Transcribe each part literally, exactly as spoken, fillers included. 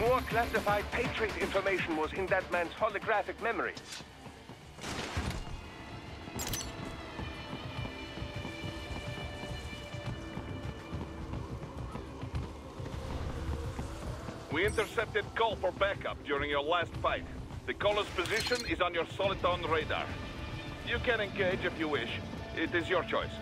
More classified Patriot information was in that man's holographic memory. We intercepted call for backup during your last fight. The caller's position is on your Soliton radar. You can engage if you wish. It is your choice.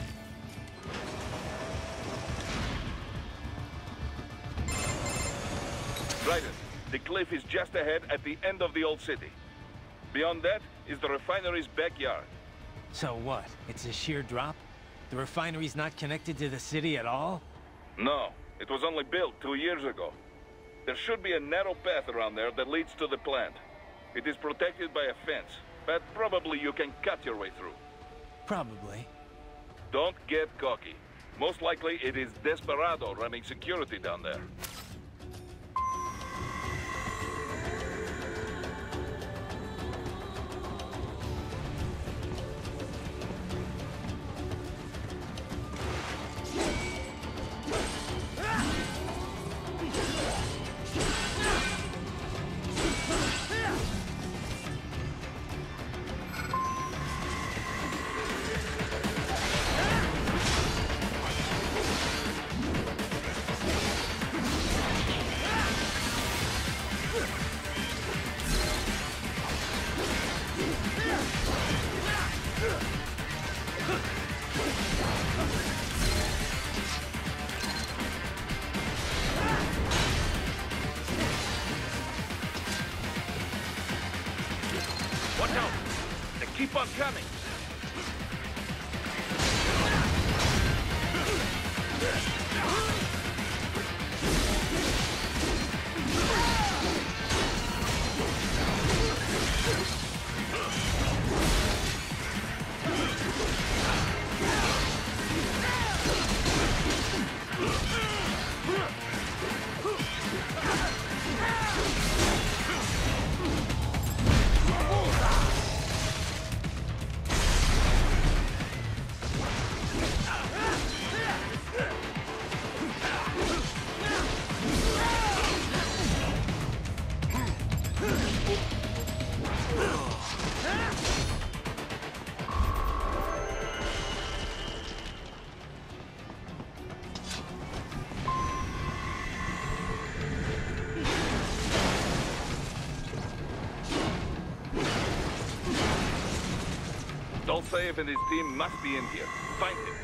Raiden, the cliff is just ahead at the end of the old city. Beyond that is the refinery's backyard. So what? It's a sheer drop? The refinery's not connected to the city at all? No, it was only built two years ago. There should be a narrow path around there that leads to the plant. It is protected by a fence, but probably you can cut your way through. Probably. Don't get cocky. Most likely it is Desperado running security down there. Watch out! They keep on coming! Dolcev and his team must be in here. Find him.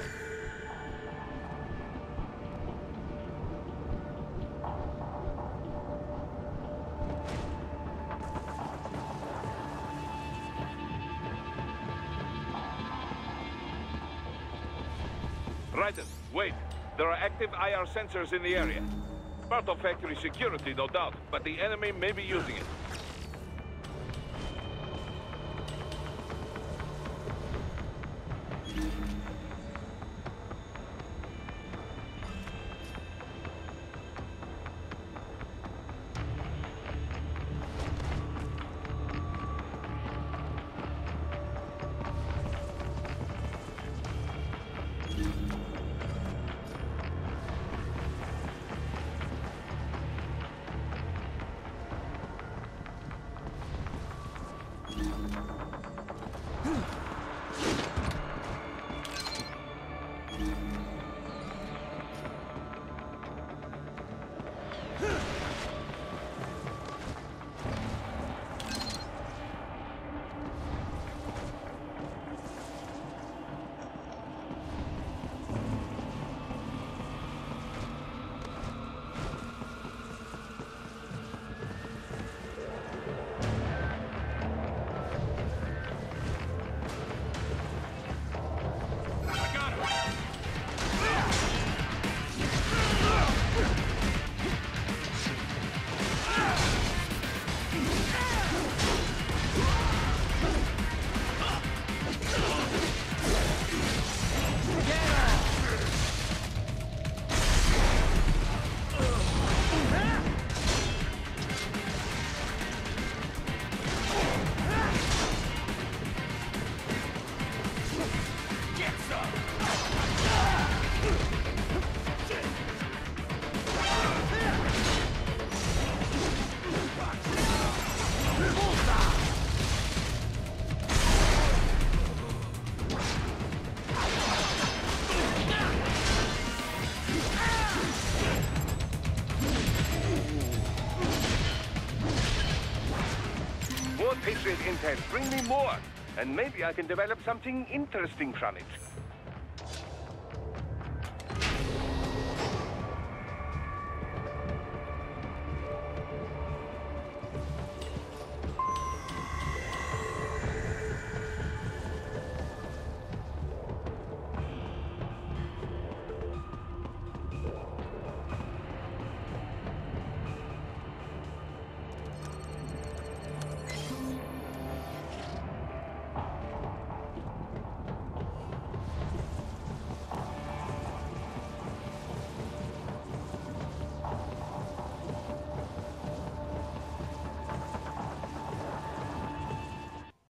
Raiden, wait. There are active I R sensors in the area. Part of factory security, no doubt, but the enemy may be using it. intel. Bring me more, and maybe I can develop something interesting from it.